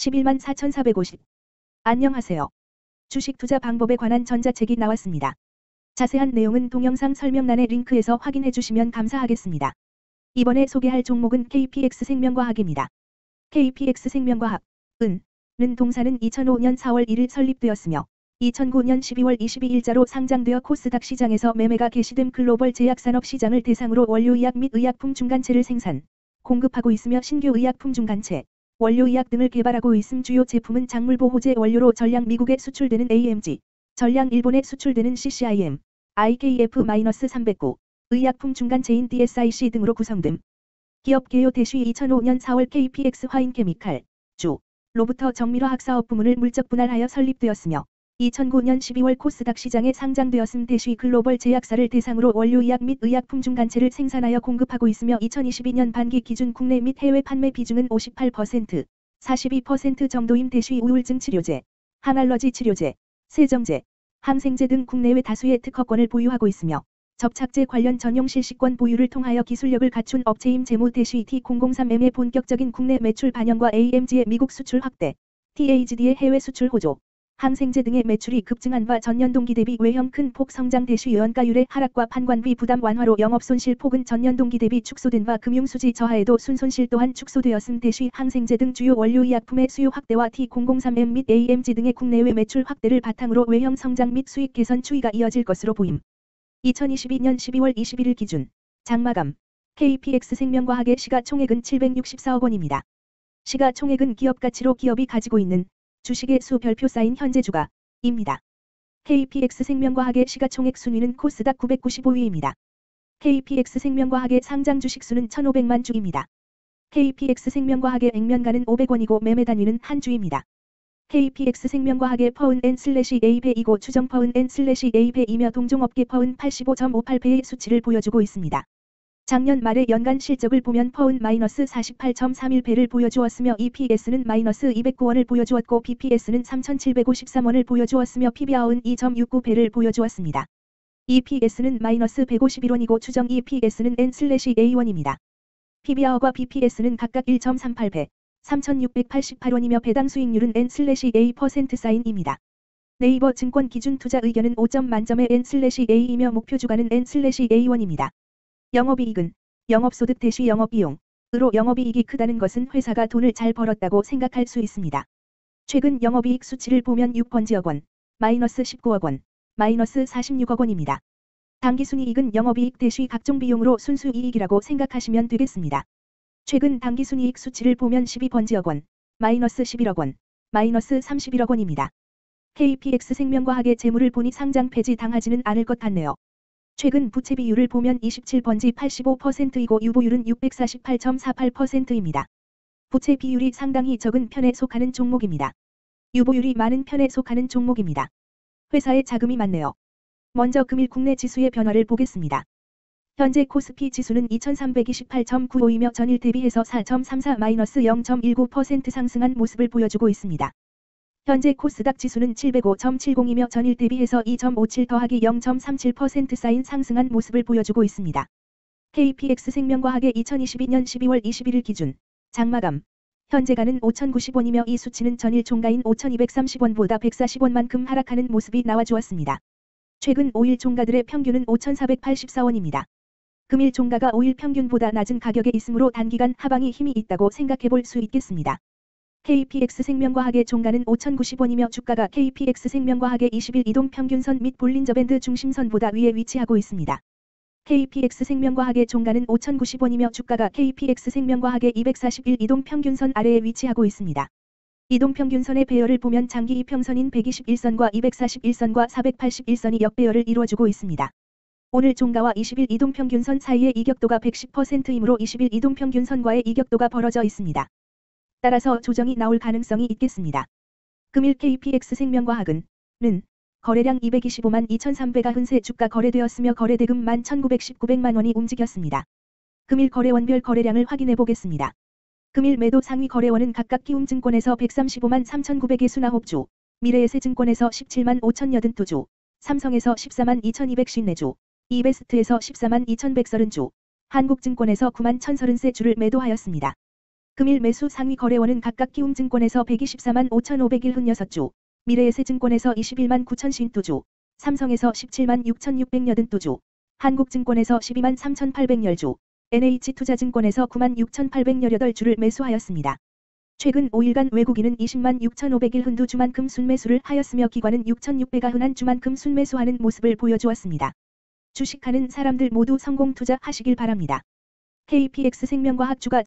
11만 4,450. 안녕하세요. 주식 투자 방법에 관한 전자책이 나왔습니다. 자세한 내용은 동영상 설명란의 링크에서 확인해 주시면 감사하겠습니다. 이번에 소개할 종목은 KPX 생명과학입니다. KPX 생명과학은 동사는 2005년 4월 1일 설립되었으며 2009년 12월 22일자로 상장되어 코스닥 시장에서 매매가 개시된 글로벌 제약산업 시장을 대상으로 원료의약 및 의약품 중간체를 생산, 공급하고 있으며 신규 의약품 중간체, 원료의약 등을 개발하고 있음. 주요 제품은 작물보호제 원료로 전량 미국에 수출되는 AMG, 전량 일본에 수출되는 CCIM, IKF-309, 의약품 중간체인 DSIC 등으로 구성됨. 기업 개요 대시 2005년 4월 KPX 화인케미칼, 로부터 정밀화학 사업 부문을 물적 분할하여 설립되었으며 2009년 12월 코스닥 시장에 상장되었음. 대시 글로벌 제약사를 대상으로 원료의약 및 의약품 중간체를 생산하여 공급하고 있으며 2022년 반기 기준 국내 및 해외 판매 비중은 58%, 42% 정도임. 대시 우울증 치료제, 항알러지 치료제, 세정제, 항생제 등 국내외 다수의 특허권을 보유하고 있으며 접착제 관련 전용 실시권 보유를 통하여 기술력을 갖춘 업체임. 재무 대시 T003M의 본격적인 국내 매출 반영과 AMG의 미국 수출 확대, THD의 해외 수출 호조, 항생제 등의 매출이 급증한과 전년 동기 대비 외형 큰 폭 성장. 대시 연가율의 하락과 판관비 부담 완화로 영업손실 폭은 전년 동기 대비 축소된과 금융수지 저하에도 순손실 또한 축소되었음. 대시 항생제 등 주요 원료의약품의 수요 확대와 T003M 및 AMG 등의 국내외 매출 확대를 바탕으로 외형 성장 및 수익 개선 추이가 이어질 것으로 보임. 2022년 12월 21일 기준 장마감 KPX 생명과학의 시가총액은 764억 원입니다. 시가총액은 기업가치로 기업이 가지고 있는 주식의 수 별표 쌓인 현재 주가입니다. KPX 생명과학의 시가총액 순위는 코스닥 995위입니다. KPX 생명과학의 상장 주식수는 1,500만 주입니다. KPX 생명과학의 액면가는 500원이고 매매 단위는 한 주입니다. KPX 생명과학의 퍼은/A 배이고 추정 퍼은/A 배이며 동종업계 퍼은 85.58배의 수치를 보여주고 있습니다. 작년 말의 연간 실적을 보면 퍼은-48.31배를 보여주었으며 EPS는 -209원을 보여주었고 BPS는 3,753원을 보여주었으며 PBR은 2.69배를 보여주었습니다. EPS는 -151원이고 추정 EPS는 N/A1입니다. PBR과 BPS는 각각 1.38배, 3,688원이며 배당 수익률은 N/A%입니다. 네이버 증권 기준 투자 의견은 5점 만점의 N/A이며 목표 주가는 N/A1입니다. 영업이익은 영업소득 대시 영업비용으로 영업이익이 크다는 것은 회사가 돈을 잘 벌었다고 생각할 수 있습니다. 최근 영업이익 수치를 보면 6번지억 원, -19억 원, -46억 원입니다. 당기순이익은 영업이익 대시 각종 비용으로 순수이익이라고 생각하시면 되겠습니다. 최근 당기순이익 수치를 보면 12번지억 원, -11억 원, -31억 원입니다. KPX 생명과학의 재물을 보니 상장 폐지 당하지는 않을 것 같네요. 최근 부채 비율을 보면 27번지 85%이고 유보율은 648.48%입니다. 부채 비율이 상당히 적은 편에 속하는 종목입니다. 유보율이 많은 편에 속하는 종목입니다. 회사에 자금이 많네요. 먼저 금일 국내 지수의 변화를 보겠습니다. 현재 코스피 지수는 2328.95이며 전일 대비해서 4.34-0.19% 상승한 모습을 보여주고 있습니다. 현재 코스닥 지수는 705.70이며 전일 대비해서 2.57 더하기 0.37% 쌓인 상승한 모습을 보여주고 있습니다. KPX 생명과학의 2022년 12월 21일 기준 장마감 현재가는 5,090원이며 이 수치는 전일 종가인 5,230원보다 140원만큼 하락하는 모습이 나와주었습니다. 최근 5일 종가들의 평균은 5,484원입니다. 금일 종가가 5일 평균보다 낮은 가격에 있으므로 단기간 하방이 힘이 있다고 생각해볼 수 있겠습니다. KPX 생명과학의 종가는 5,090원이며 주가가 KPX 생명과학의 20일 이동평균선 및 볼린저밴드 중심선보다 위에 위치하고 있습니다. KPX 생명과학의 종가는 5,090원이며 주가가 KPX 생명과학의 241 이동평균선 아래에 위치하고 있습니다. 이동평균선의 배열을 보면 장기 이평선인 121선과 241선과 481선이 역배열을 이루어주고 있습니다. 오늘 종가와 20일 이동평균선 사이의 이격도가 110%이므로 20일 이동평균선과의 이격도가 벌어져 있습니다. 따라서 조정이 나올 가능성이 있겠습니다. 금일 KPX 생명과학은 거래량 225만 2,300가 흔세 주가 거래되었으며 거래대금 11,919백만 원이 움직였습니다. 금일 거래원별 거래량을 확인해 보겠습니다. 금일 매도 상위 거래원은 각각 키움증권에서 135만 3,900개수나홉주, 미래에셋증권에서 17만 5,082주, 삼성에서 14만 2,254주, 이베스트에서 14만 2,130주, 한국증권에서 9만 1,033주를 매도하였습니다. 금일 매수 상위 거래원은 각각 키움증권에서 124만 5,501흔 6주, 미래에셋증권에서 21만 9,052주, 삼성에서 17만 6,682주, 한국증권에서 12만 3,810주, NH투자증권에서 9만 6,818주를 매수하였습니다. 최근 5일간 외국인은 20만 6,501흔 주만큼 순매수를 하였으며 기관은 6,600흔한 주만큼 순매수하는 모습을 보여주었습니다. 주식하는 사람들 모두 성공 투자하시길 바랍니다. KPX생명과학 주가